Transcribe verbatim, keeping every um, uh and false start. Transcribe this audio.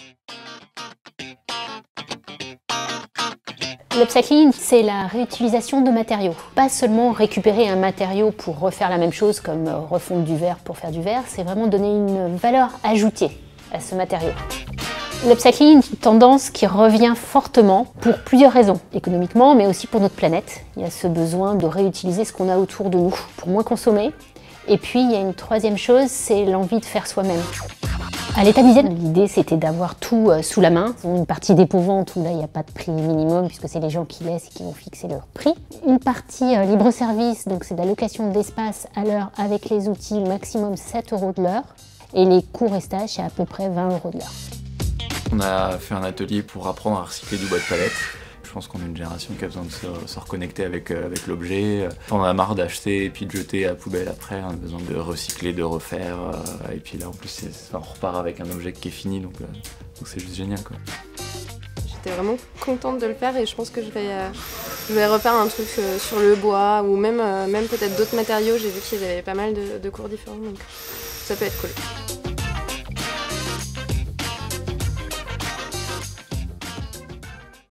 L'upcycling, c'est la réutilisation de matériaux. Pas seulement récupérer un matériau pour refaire la même chose, comme refondre du verre pour faire du verre, c'est vraiment donner une valeur ajoutée à ce matériau. L'upcycling est une tendance qui revient fortement pour plusieurs raisons, économiquement, mais aussi pour notre planète. Il y a ce besoin de réutiliser ce qu'on a autour de nous pour moins consommer. Et puis, il y a une troisième chose, c'est l'envie de faire soi-même. À l'état d'hygiène, l'idée c'était d'avoir tout euh, sous la main. Une partie dépôt-vente où là il n'y a pas de prix minimum puisque c'est les gens qui laissent et qui vont fixer leur prix. Une partie euh, libre-service, donc c'est de la location d'espace à l'heure avec les outils, maximum sept euros de l'heure. Et les coûts restage, c'est à peu près vingt euros de l'heure. On a fait un atelier pour apprendre à recycler du bois de palette. Je pense qu'on est une génération qui a besoin de se, se reconnecter avec, euh, avec l'objet. On en a marre d'acheter et puis de jeter à la poubelle après. On a besoin de recycler, de refaire. Euh, et puis là, en plus, c'est, on repart avec un objet qui est fini, donc, euh, donc c'est juste génial, quoi. J'étais vraiment contente de le faire et je pense que je vais, euh, je vais refaire un truc euh, sur le bois ou même, euh, même peut-être d'autres matériaux. J'ai vu qu'il y avait pas mal de, de cours différents, donc ça peut être cool.